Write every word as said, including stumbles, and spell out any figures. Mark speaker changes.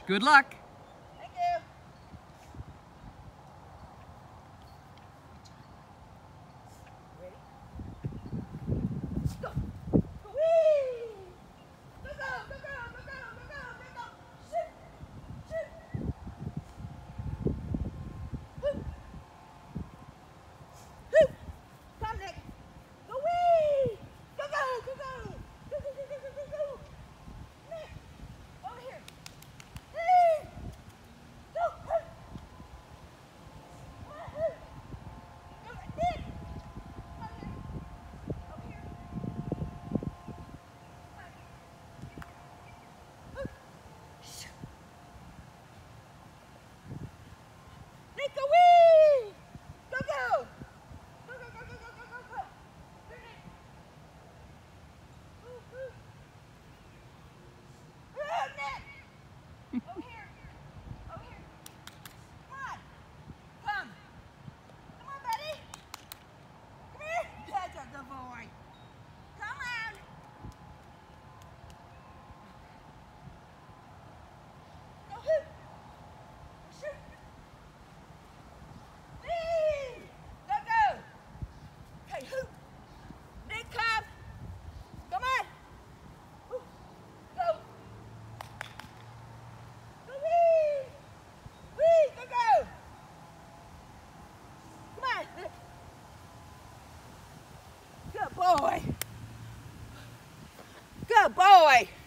Speaker 1: Good luck.
Speaker 2: Thank you. Ready? Go. Whee! Go, go, go, go, go, go, go, go, go, go. Shoot. Shoot. Hoop. Hoop. Come, Nick. Go, wee! Go, go, go, go. Go, go, go, go, go, go, go. Nick, over here. Whee! Go, hoop. Come on, hoop. Go, Nick. Come here. Over here. Come on. Hoop. Shoot. Nick, go, wee! Go, go. Go, go, go, go, go, go, go, go. Here, Nick. Hoop, hoop. Hoop, Nick. Over here. Over here. Come on. Come. Come on, buddy. Come here. That's a good boy. Come on. Go hoop. Shoot. Whee! Go, go. Okay, hoop. Nick, come. Come on. Hoop. Go. Go, wee. Wee, go, go. Come on. Good boy. Good boy.